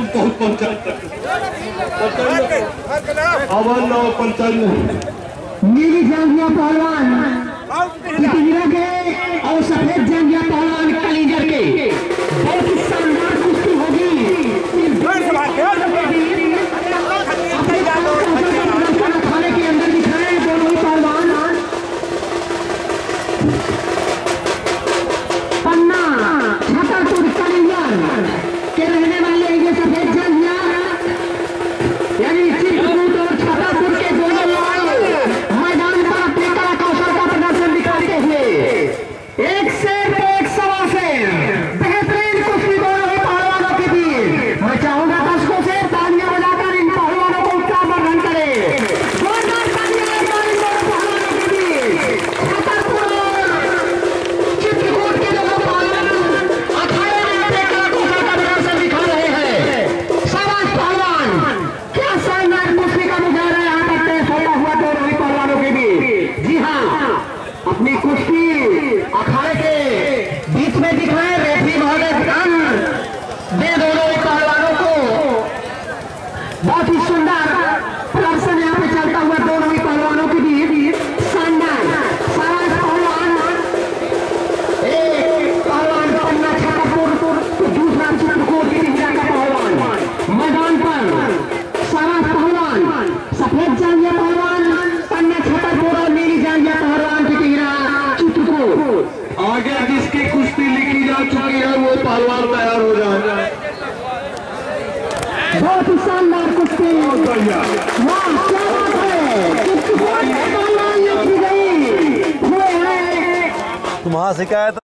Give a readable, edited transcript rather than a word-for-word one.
नीली जंगिया पहलवान तितलिया के और सफेद जंगिया पहलवान कलिंगर के बहुत ही शानदार कुश्ती होगी। खाने के अंदर दिखाए दोनों ही पहलवान। पन्ना छतरपुर कलिंगर के रहने वाले ये सफेद जंगिया यानी चित्रकूट और छतरपुर के दोनों मैदान पर अपने कला कौशल का प्रदर्शन दिखाते हुए एक से एक सवा से बेहतरीन कुश्ती दोनों ही पहलवानों के बीच। मैं चाहूंगा दर्शकों से तालियां बजाकर इन पहलवानों को उत्साह वर्धन करे। जोरदार तालियां इन दोनों पहलवानों के बीच। छतरपुर और चित्रकूट के दोनों पहलवान अखाड़े में अपने कला कौशल का प्रदर्शन दिखा रहे हैं। शाबाश पहलवान, क्या शानदार कुश्ती का मुजाहरा यहाँ पर पेश होता हुआ दोनों ही पहलवानों के बीच। जी हाँ, अपनी कुश्ती अखाड़े के बीच में दिखाए। रेफरी महोदय ध्यान दे दोनों ही पहलवानों को। बहुत ही सुंदर प्रदर्शन यहाँ पे चलता हुआ दोनों ही पहलवानों के बीच। शानदार शाबाश पहलवान। एक पहलवान पन्ना छतरपुर तो दूसरा चित्रकूट की का पहलवान मैदान पर। शाबाश पहलवान, सफेद जंगिया पहलवान पन्ना छतरपुर और नीली जंगिया पहलवान की टिहरा चित्रकूट। आगे जिसकी कुश्ती लिखी जा चुकी है वो पहलवान तैयार हो जाए। बहुत ही शानदार कुश्ती। वाह, क्या बात है। चित्रकूट पहलवान लिखी गई। तुम्हारा शिकायत